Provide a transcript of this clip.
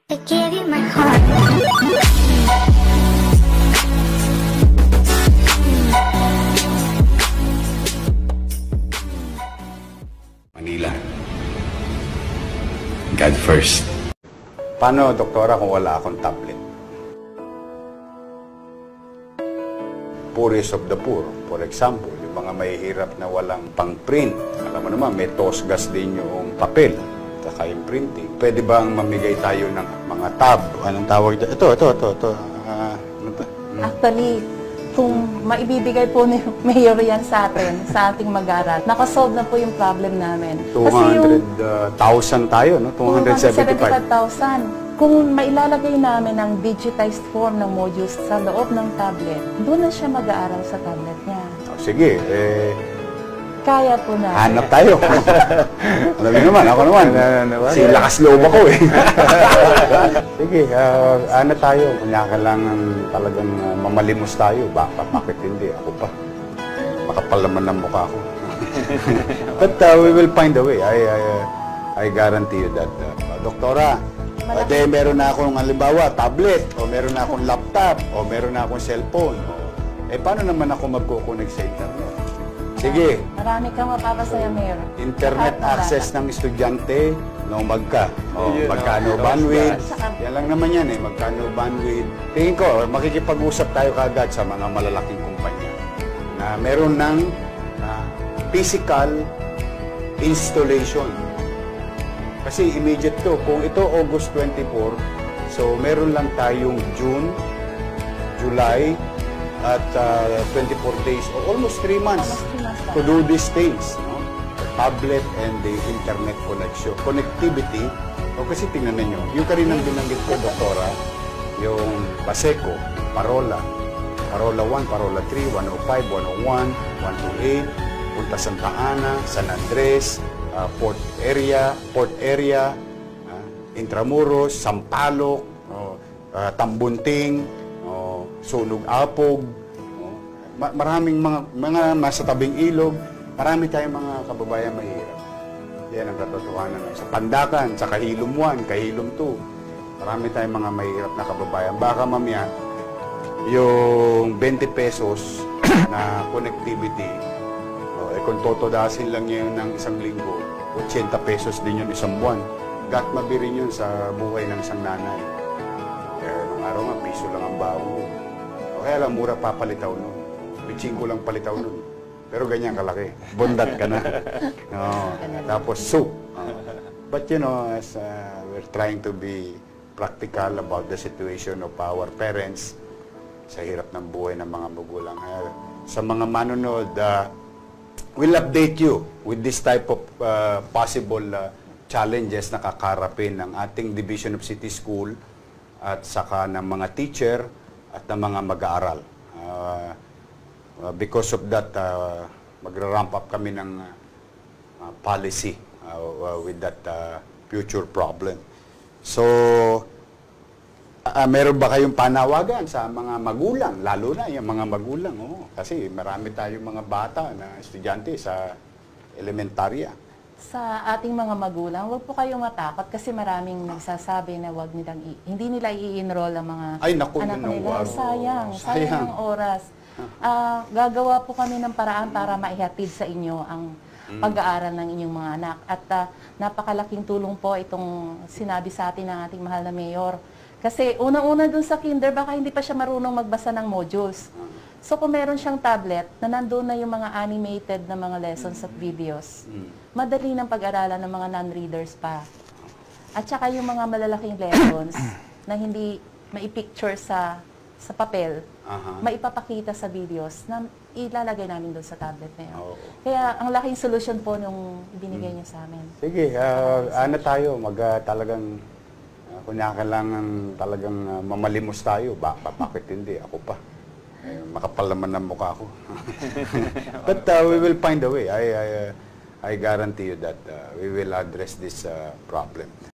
I gave you my heart. Manila. God first. Paano, doktora, kung wala akong tablet? Poorest of the poor. For example, yung mga mahihirap na walang pang-print. Alam mo naman, may tosgas din yung papel. Saka yung printing. Pwede bang mamigay tayo ng mga tab? Anong tawag dyan? Ito. Ano to? Actually, kung maibibigay po ni Mayor yan sa atin, sa ating mag-aral, nakasolve na po yung problem namin. 200,000 tayo, no? 275,000. Kung mailalagay namin ang digitized form ng modules sa loob ng tablet, doon na siya mag-aaral sa tablet niya. Oh, sige, Kaya po na. hanap tayo. Alam niyo naman, ako naman. Si lakas loob ako eh. Sige, hanap tayo. Kanya kailangan talagang mamalimos tayo. Bakit hindi? Ako pa. Makapal naman ng mukha ko. But we will find a way. I guarantee you that. Doktora, meron na akong halimbawa, tablet, o meron na akong laptop, o meron na akong cellphone. Paano naman ako magkukunik sa internet? Sige. Marami kang mapapasaya, Mayor. Internet access ng estudyante, no, magkano bandwidth. Yan lang naman yan eh, magkano bandwidth. Tingin ko, makikipag-usap tayo kagad sa mga malalaking kumpanya na meron ng physical installation. Kasi immediate to. Kung ito August 24, so meron lang tayong June, July, at 24 days, or almost 3 months to do these things. No? The tablet and the internet connection. Connectivity, kasi tingnan ninyo, yung kaninang binanggit ko, doktora, yung Paseco, Parola 1, Parola 3, 105, 101, 128, Punta Santa Ana, San Andres, Port Area, Intramuros, Sampaloc, Tambunting, Sunog Apog, maraming mga nasa tabing ilog, marami tayong mga kababayan mahirap. Yan ang katotohanan. Sa Pandakan, sa Kahilom 1, Kahilom 2, marami tayong mga mahirap na kababayan. Baka mamaya, yung 20 pesos na connectivity, kung totodasin lang yun ng isang linggo, 80 pesos din yun isang buwan. Gat mabirin yun sa buhay ng isang nanay. Kaya nung araw nga, piso lang ang baon yun. Kaya lang, mura papalitaw nun. Bitsing ko lang palitaw nun. Pero ganyan kalaki. Bundat ka na. Tapos soup. But you know, as we're trying to be practical about the situation of our parents, sa hirap ng buhay ng mga magulang. Sa mga manonood, we'll update you with this type of possible challenges na kakarapin ng ating Division of City School at saka ng mga teacher at ng mga mag-aaral. Because of that, magra-ramp up kami ng policy with that future problem. So, meron ba kayong panawagan sa mga magulang, lalo na yung mga magulang? Kasi marami tayong mga bata na estudyante sa elementarya. Sa ating mga magulang, huwag po kayong matakot kasi maraming nagsasabi na hindi nila i-enroll ang mga anak nila. Sayang ang oras. Gagawa po kami ng paraan para maihatid sa inyo ang pag-aaral ng inyong mga anak. At napakalaking tulong po itong sinabi sa atin ng ating mahal na Mayor. Kasi unang-una dun sa kinder, baka hindi pa siya marunong magbasa ng modules. So kung meron siyang tablet na nandun na yung mga animated na mga lessons at videos, madali ng pag-aralan ng mga non-readers pa. At saka yung mga malalaking lessons na hindi maipicture sa papel, maipapakita sa videos na ilalagay namin doon sa tablet na yun. Kaya ang laking solusyon po nung ibinigay niya sa amin. Sige, tayo, talagang kunya kailangan talagang mamalimos tayo. Bakit hindi? Ako pa. Makapal naman ng mukha ko. But we will find a way. I guarantee you that we will address this problem.